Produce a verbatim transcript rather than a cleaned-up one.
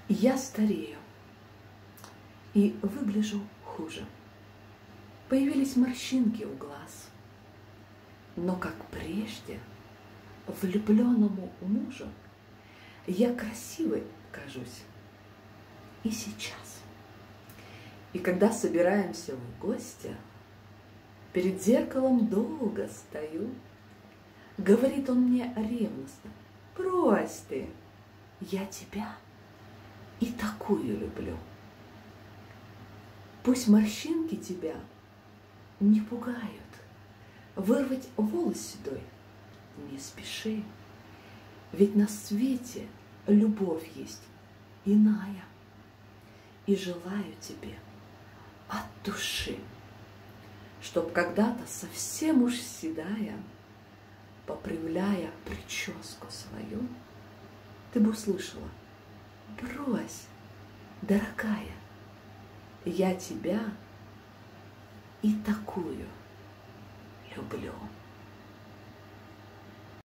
Я старею и выгляжу хуже. Появились морщинки у глаз. Но, как прежде, влюбленному мужу я красивой кажусь и сейчас. И когда собираемся в гости, перед зеркалом долго стою. Говорит он мне ревностно: брось ты, я тебя и такую люблю. Пусть морщинки тебя не пугают, вырвать волос седой не спеши, ведь на свете любовь есть иная, и желаю тебе от души, чтоб когда-то совсем уж седая, поправляя прическу свою, ты бы услышала: брось, дорогая, я тебя и такую люблю.